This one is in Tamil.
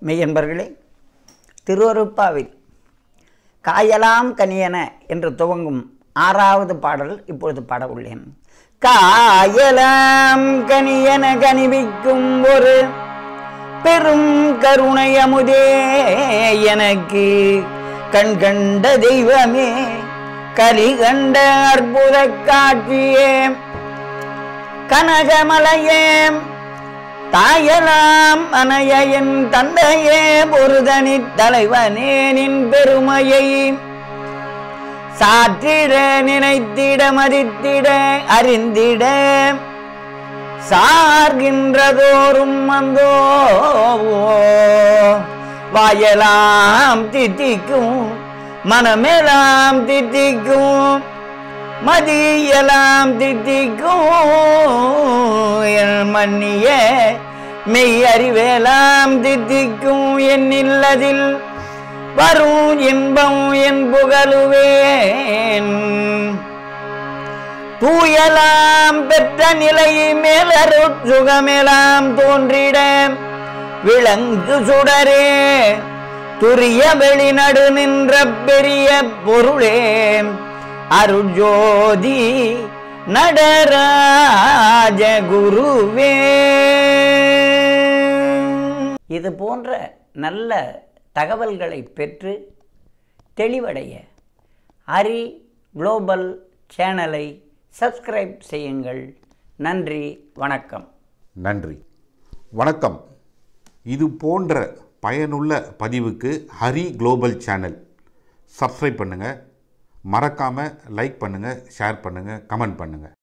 மெய்யன்பர்களே, திருவருட்பாவில் காயலாம் கனியன என்று துவங்கும் 6வது பாடல் இப்பொழுது பாட உள்ளேன். காயலாம் கனியன கனிவிக்கும் ஒரு பெரும் கருணை அமுதே, எனக்கு கண் கண்ட தெய்வமே, கலி கண்ட அற்புத காட்சியே, கனகமலையே, தாயலாம் அனைய என் தந்தையே, ஒரு தனி தலைவனே, நின் பெருமையை சாற்றிட நினைத்திட மதித்திட அறிந்திட சார்கின்றதோறும் வந்தோ வாயலாம் தித்திக்கும், மனமெல்லாம் தித்திக்கும், மதியலாம் தித்திக்கும், என் மன்னிய மெய் அறிவேலாம் தித்திக்கும், என் இல்லதில் வரும் இன்பம் என் புகழுவேன். தூயலாம் பெற்ற நிலை மேலரு சுகமெலாம் தோன்றிட விளங்கு சுடரே, துரிய வெளிநடு நின்ற பெரிய பொருளே, அருஜோதி நடராஜ குருவே. இது போன்ற நல்ல தகவல்களை பெற்று தெளிவடைய ஹரி குளோபல் சேனலை சப்ஸ்கிரைப் செய்யுங்கள். நன்றி, வணக்கம். நன்றி, வணக்கம். இது போன்ற பயனுள்ள பதிவுக்கு ஹரி குளோபல் சேனல் சப்ஸ்கிரைப் பண்ணுங்கள். மறக்காமல் லைக் பண்ணுங்கள், ஷேர் பண்ணுங்கள், கமெண்ட் பண்ணுங்கள்.